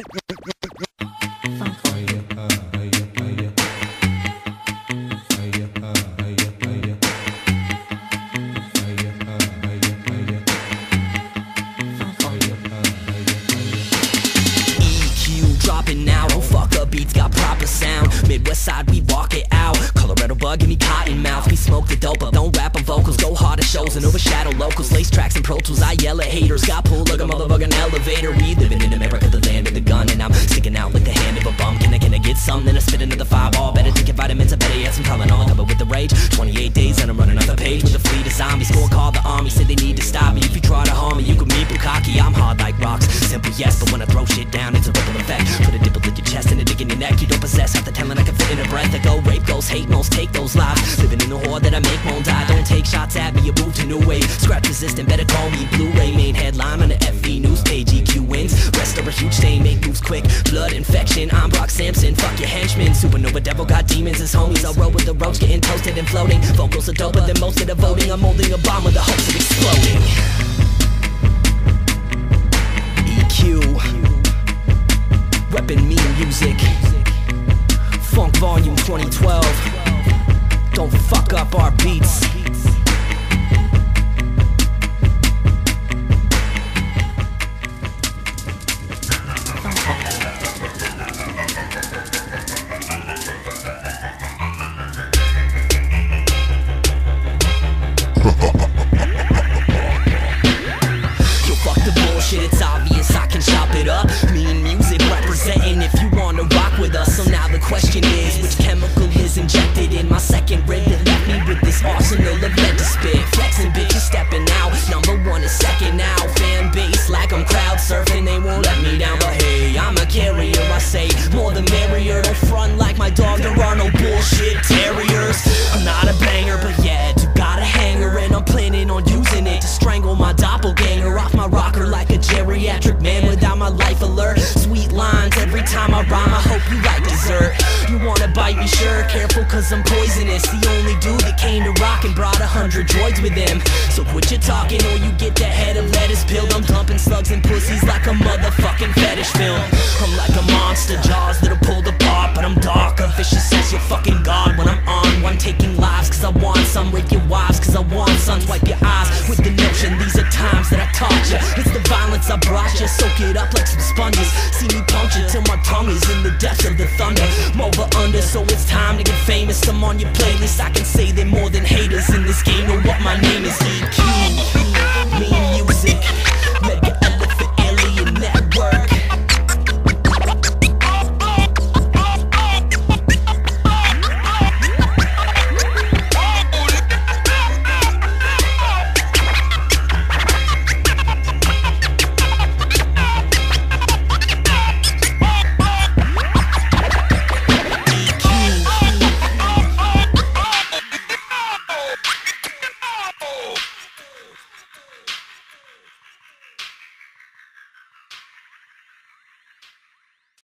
Dropping now, oh fuck up, beats got proper sound. Midwest side, we walk it out. Colorado bug, give me cotton mouth. We smoke the dope up, don't rap on vocals. Go hard at shows and overshadow locals. Lace tracks and Pro Tools, I yell at haters. Got pulled like a motherfucking elevator. We living in America, the land of the gun. And I'm sticking out like the hand of a bum. Can I get some? Then I spit another 5-ball. Better take your vitamins, I better add some Tylenol. Covered with the rage, 28 days and I'm running off the page with a fleet of zombies. Go and call the army, say they need to stop me. If you try to harm me, you can meet Bukaki. I'm hard like rocks, simple yes, but when I throw shit down, it's a ripple effect. Put a dipple in your chest and a dick in your neck. You don't possess half the talent I can fit in a breath. I go rape ghosts, hate most, take those lives. Living in the horde that I make won't die. Don't take shots at me, you move to new wave. Scratch resistant, better call me Blu-ray. Main headline on the FV news page. EQ wins, rest are a huge stain. Make moves quick, blood infection. I'm Brock Sampson, fuck your henchmen. Supernova devil got demons as homies. I'll roll with the roach, getting toasted and floating. Vocals are doper than most of the voting. I'm holding a bomb with the hopes of exploding. EQ, reppin' me music. Funk Volume 2012. Don't fuck up our beats. Yo, fuck the bullshit, it's obvious I can chop it up. Me and music representing if you wanna rock with us. So now the question is, which chemical is injected in my second rib that left me with this arsenal of lead to spit? Flexing bitches stepping out, #1 is second now. Fan base like I'm crowd surfing, they won't let me down. But hey, I'm a carrier, I say more the merrier. Don't front like my dog, there are no bullshit terriers. I'm not a banger, but yeah, I do got a hanger. And I'm planning on using it to strangle my doppelganger off my rocker like a geriatric man without my life alert. Sweet lines every time I rhyme, I hope you like dessert. You wanna bite me, sure, careful cause I'm poisonous. The only dude that came to rock and brought 100 droids with him. So quit your talking or you get that head of lettuce peeled. I'm dumping slugs and pussies like a motherfucking fetish film. I'm like a monster, jaws that are pulled apart, but I'm darker, vicious as your fucking god. When I'm on one, taking lives cause I want some. Rape your wives cause I want sons. Wipe your eyes with the notion these are times that I taught ya. It's the violence I brought ya, soak it up like some sponges. See me punch it till my tongue is in the depths of the thunder. I'm over under, so it's time to get famous. I'm on your playlist, I can say they're more than haters in this game. Know what my name is, EQ, me music.